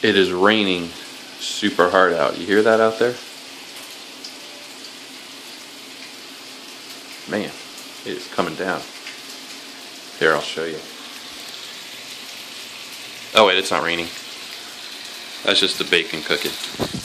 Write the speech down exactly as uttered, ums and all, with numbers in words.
It is raining super hard out. You hear that out there? Man, it is coming down. Here, I'll show you. Oh wait, it's not raining. That's just the bacon cooking.